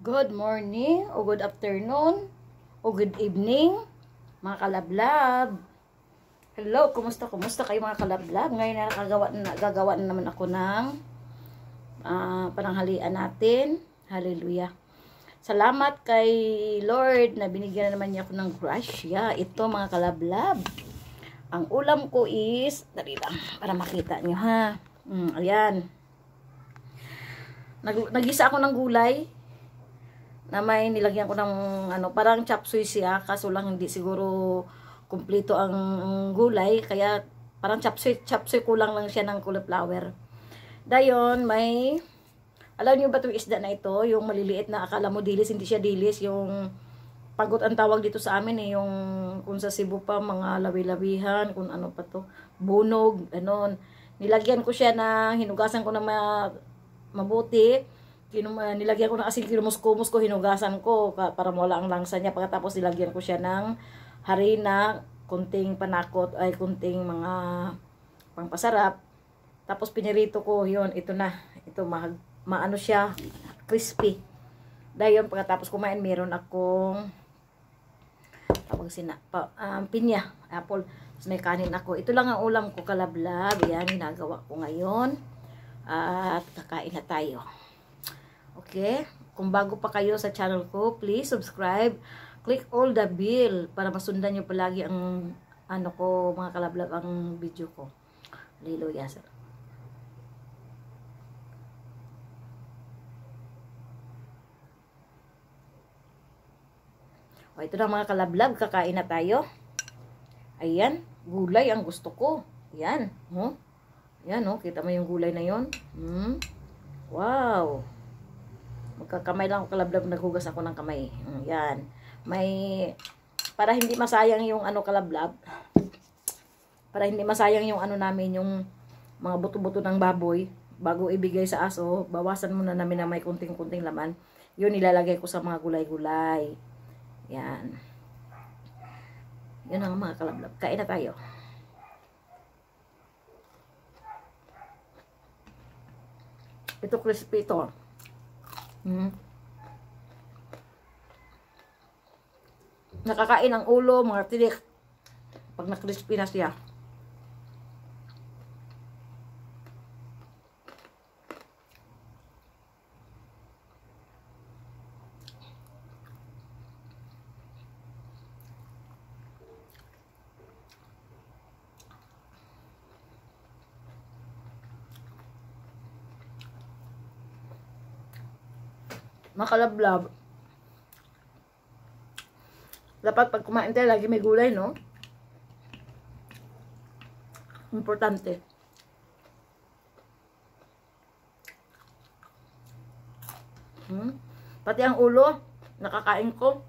Good morning, o good afternoon, o good evening, mga kalablab. Hello, kumusta kayo mga kalablab? Ngayon gagawa na naman ako ng pananghalian natin. Hallelujah. Salamat kay Lord na binigyan na naman niya ako ng grasya. Ito mga kalablab. Ang ulam ko is, dali lang, para makita nyo ha. Ayan. Nagisa ako ng gulay na may nilagyan ko ng parang chop suey siya, kaso lang hindi siguro kumpleto ang gulay, kaya parang chop suey kulang lang siya ng cauliflower. Dayon may, alam niyo ba itong isda na ito, yung maliliit na akala mo dilis, hindi siya dilis, yung pagot ang tawag dito sa amin yung kung sa Cebu pa mga lawi-lawihan, kung ano pa to, bunog, ganon. Nilagyan ko siya na hinugasan ko na mabuti. Nilagyan ko ng asin, kinumus-kumus ko, hinugasan ko para mawala ang langsa niya. Pagkatapos nilagyan ko siya ng harina, kunting panakot, ay kunting mga pangpasarap. Tapos pinirito ko, yun, ito na. Ito, maano siya, crispy. Dahil yun, pagkatapos kumain, meron akong pinya, apple. Tapos may kanin ako. Ito lang ang ulam ko, kalablab. Yan, ginagawa ko ngayon. At kakain na tayo. Okay? Kung bago pa kayo sa channel ko, please subscribe. Click all the bell para masundan nyo palagi ang mga kalablab, ang video ko. Hallelujah. O, ito na mga kalablab, kakain na tayo. Ayan, gulay ang gusto ko. Ayan, Ayan, kita mo yung gulay na yon. Wow. Magkakamay lang ako kalablab, naghugas ako ng kamay. Yan. Para hindi masayang yung kalablab. Para hindi masayang yung namin, yung mga buto-buto ng baboy. Bago ibigay sa aso, bawasan muna namin na may kunting-kunting laman. Yun, nilalagay ko sa mga gulay-gulay. Yan. Yun ang mga kalablab. Kain na tayo. Ito crispy ito. Nakakain ang ulo, mga tilik. Pag na-crispy na siya. Makalablab. Dapat pag kumain tayo, lagi may gulay, no? Importante. Pati ang ulo, nakakain ko.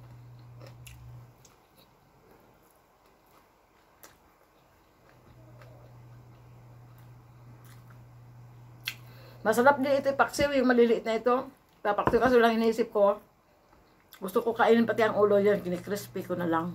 Masarap din ito ipaksiw, yung maliliit na ito. Papaksiw, kaso lang iniisip ko, gusto ko kainin pati ang ulo yan, kini-crispy ko na lang.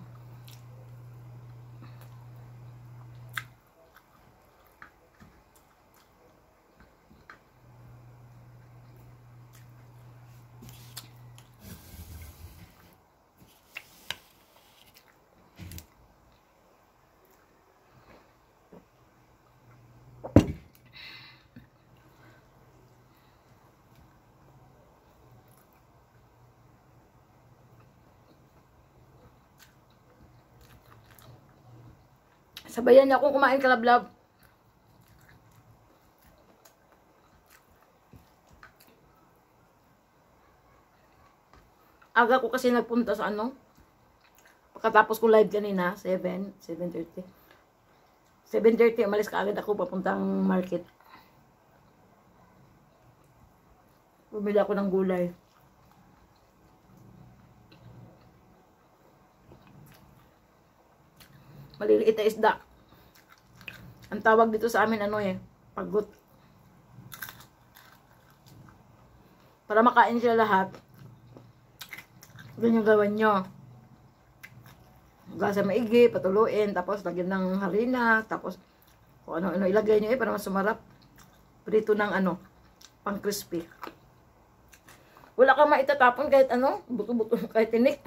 Sabayan niya akong kumain, kalablab. Aga ko kasi nagpunta sa pagkatapos ko live kanina, 7:30. 7:30, umalis ka agad ako papuntang market. Bumili ako ng gulay. Maliliit na isda. Ang tawag dito sa amin pagot. Para makain sila lahat, ganyan gawan nyo. Gasa maigi, patuluin, tapos lagyan ng harina, tapos kung ano-ano ilagay nyo para mas sumarap. Prito ng pang crispy. Wala kang maitatapon kahit ano, buto-buto, kahit tinik.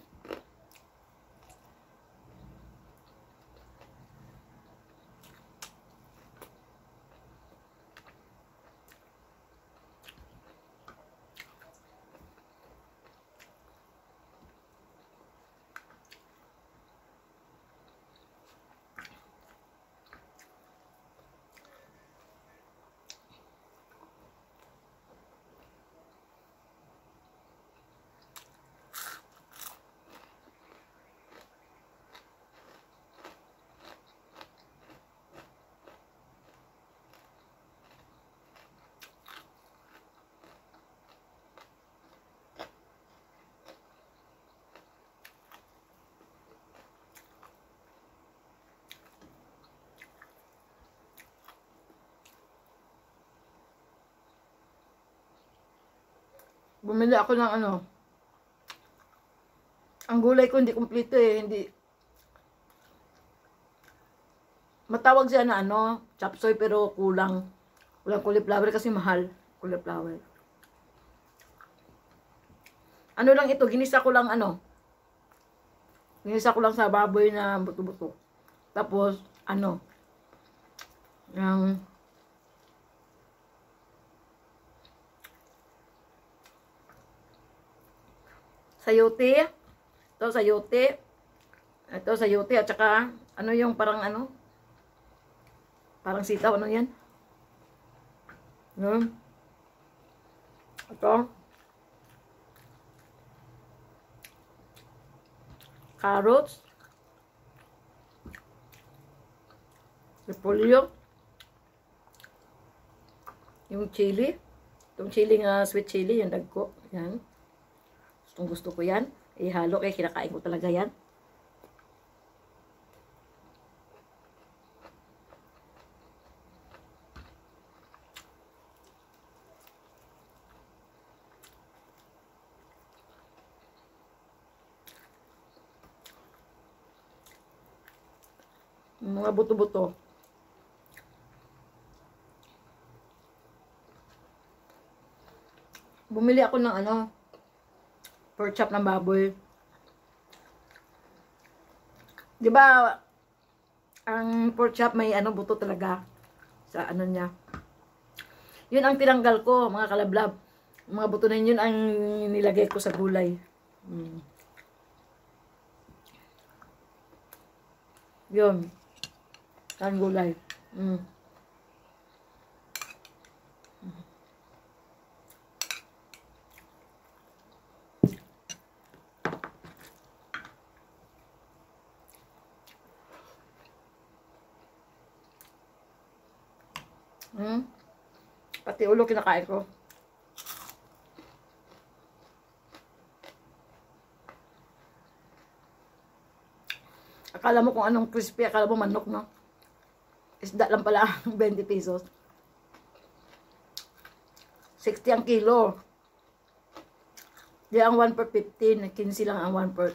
Bumili ako ng ano, ang gulay ko hindi kumpleto eh, hindi. Matawag siya na ano, chop suey pero kulang. Kulang cauliflower kasi mahal, cauliflower. Ano lang ito, ginisa ko lang ano. Ginisa ko lang sa baboy na buto-buto. Tapos, ano, yung sayote. Ito sayote. Ito sayote at saka ano yung parang ano? Parang sitaw, ano yan? Ito. Carrots. Repolyo. Yung chili. Itong chili nga sweet chili, yung dagko. Yan. Gusto ko yan. Ihalo kaya kinakain ko talaga yan. Mga buto-buto. Bumili ako ng ano, pork chop ng baboy. Di ba ang pork chop may ano buto talaga sa ano niya. Yun ang tinanggal ko, mga kalablab. Mga buto na yun ang nilagay ko sa gulay. Yun. Ang gulay. Pati ulo kinakain ko. Akala mo kung anong crispy, akala mo manok, no? Isda lang pala, 20 pesos. 60 ang kilo. Di ang 1 per 15, 15 lang ang 1 per.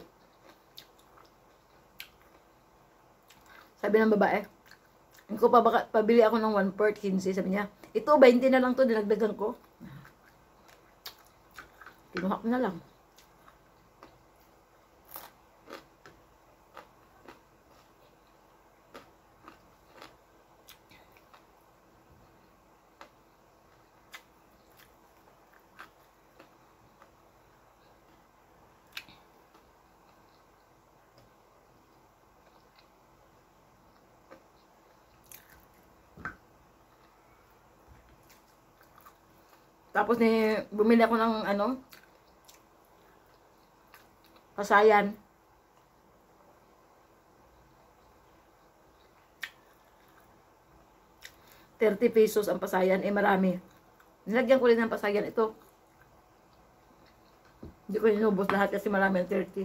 Sabi ng babae, ko pa baka pabili ako ng 1 per 15, sabi niya. Ito 20 na lang to, dinagdagan ko. Kinuha ko na lang. Tapos bumili ako ng ano, pasayan. ₱30 ang pasayan, marami. Nilagyan ko rin ng pasayan ito. Hindi ko inubos lahat kasi marami ang 30.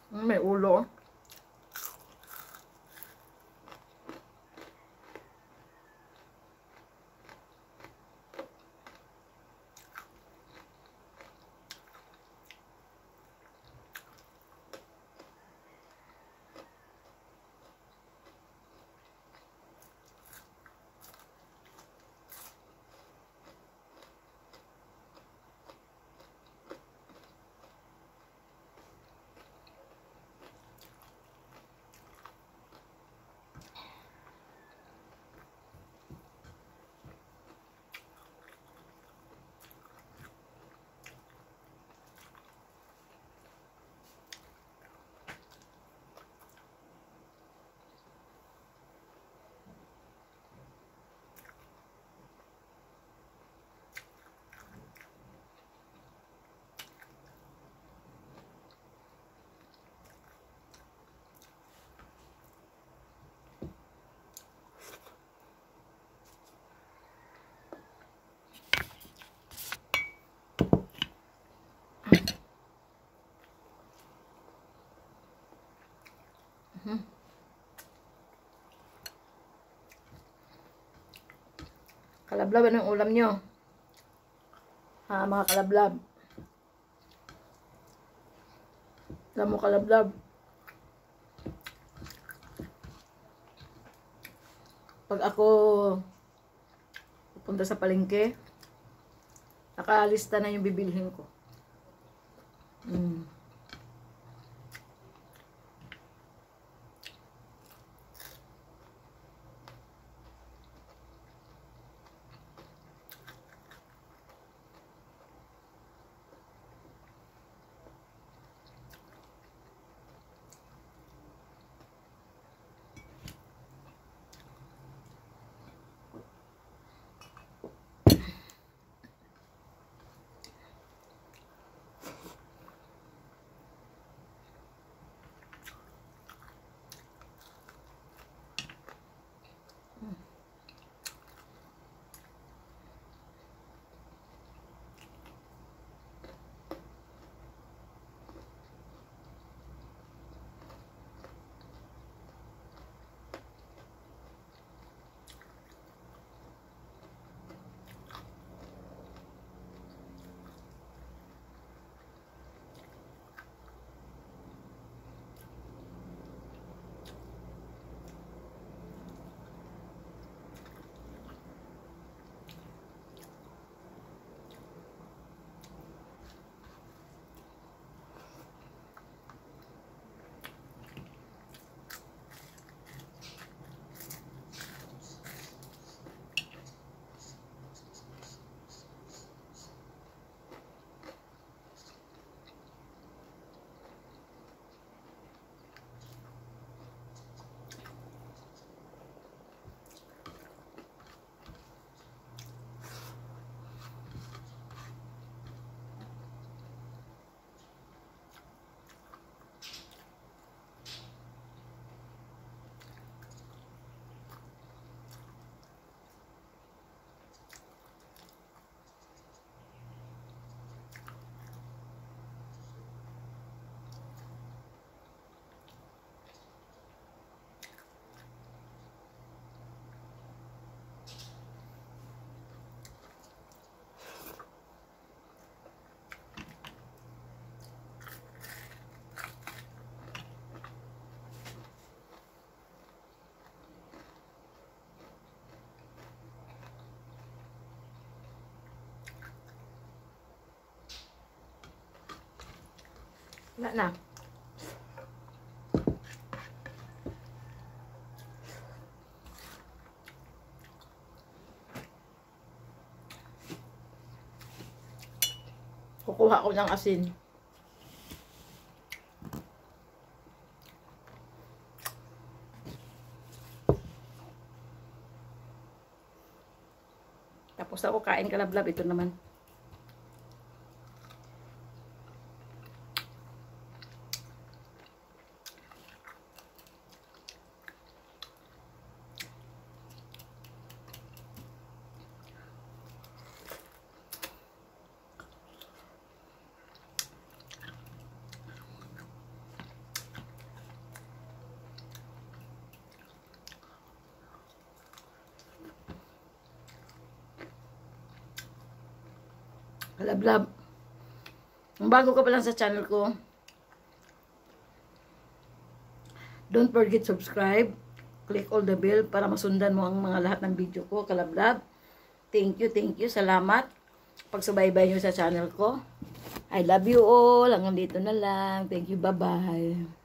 May ulo. Kalablab, ano yung ulam nyo? Ha, mga kalablab. Alam mo, kalablab. Pag ako pupunta sa palengke, nakalista na yung bibilhin ko. Wala na. Kukuha ko ng asin. Tapos ako kain kalablab. Ito naman. Kalablab. Kung bago ka pa lang sa channel ko, don't forget subscribe. Click all the bell para masundan mo ang mga lahat ng video ko. Kalablab. Thank you, thank you. Salamat. Pagsubaybay nyo sa channel ko. I love you all. Hanggang dito na lang. Thank you. Bye-bye.